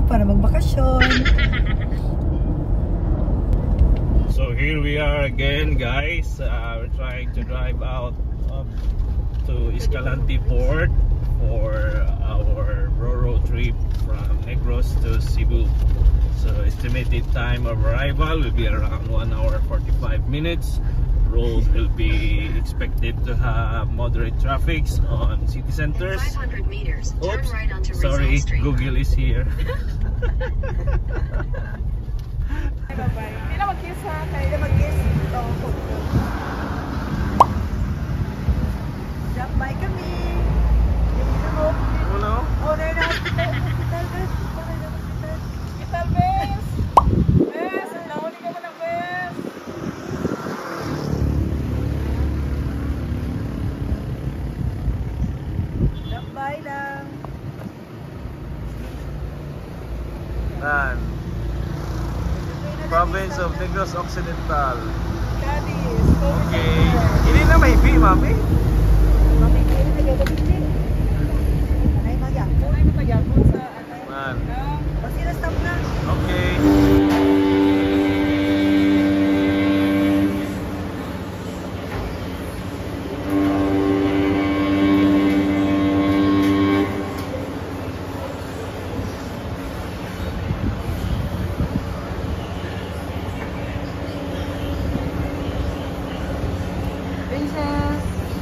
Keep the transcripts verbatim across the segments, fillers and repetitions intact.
para magbakasyon. So here we are again, guys. Uh, we're trying to drive out of, to Escalante Port for our Roro trip from Negros to Cebu. So estimated time of arrival will be around one hour forty-five minutes. Roads will be expected to have moderate traffic on city centers. five hundred meters, turn Oops, right onto sorry, Street. Google is here. Hindi na mag-kiss ha. Hindi na mag-kiss. Jump by kami. Hello? Oh, there na. Hospital, bes. Hospital, bes. Bes, nahuli ka mo na, bes. Jump by lang. Yan. Province of Negros Occidental. Cadiz. Okay. Hindi na may B, mami. Mami, hindi na nagagabili. Ay, magyakon. Ay, magyakon sa atay. Man. Kasi na-stop na. Okay. Princess.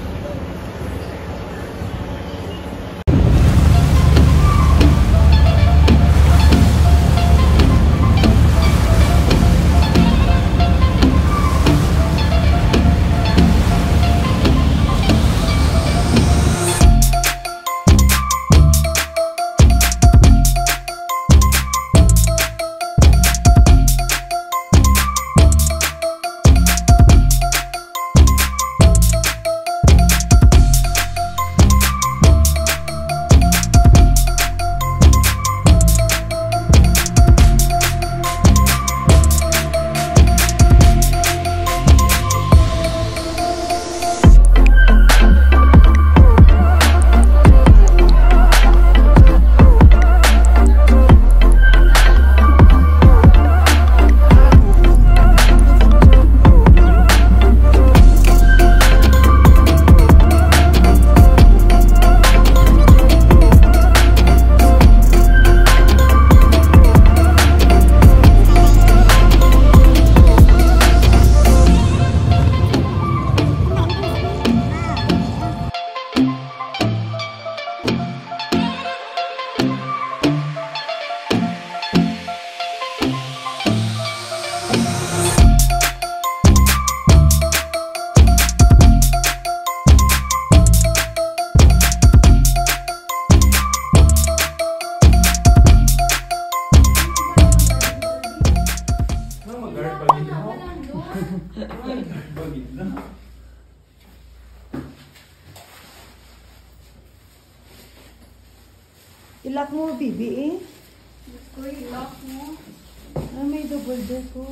Ilak mo, bibi eh. Gusto ilak mo. Ah, may double door ko.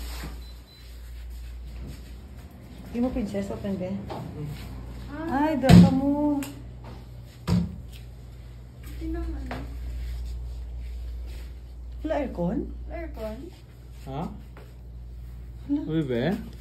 Hindi mo, princess, open ba? Ah, Ay, drop mo. hindi naman. Wala aircon? Aircon? Ha? Uy, be?